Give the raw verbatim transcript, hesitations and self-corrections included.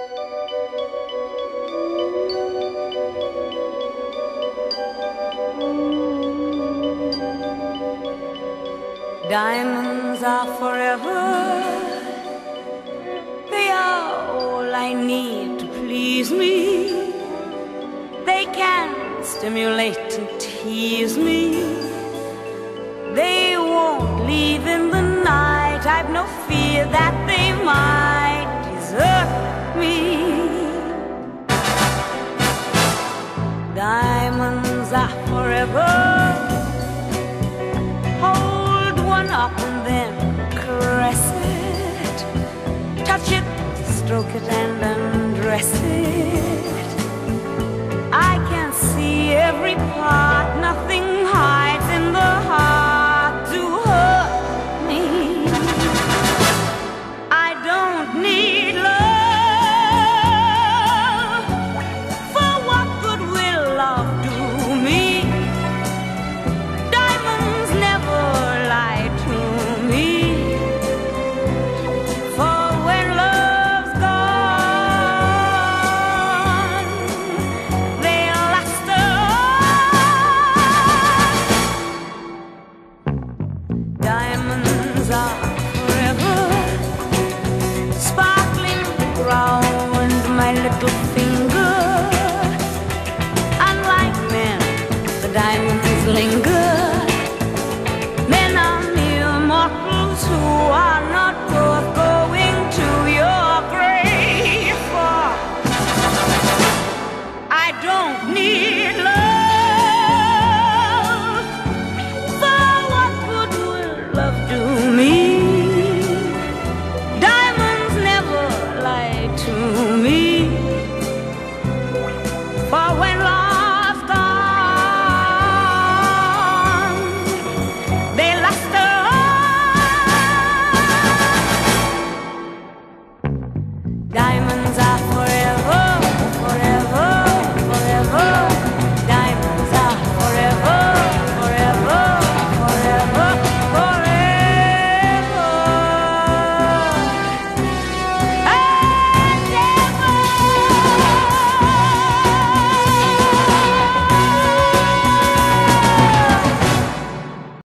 Diamonds are forever. They are all I need to please me. They can stimulate and tease me. They won't leave in the night. I've no fear that they might desert me. Diamonds are forever. Hold one up and then caress it. Touch it, stroke it and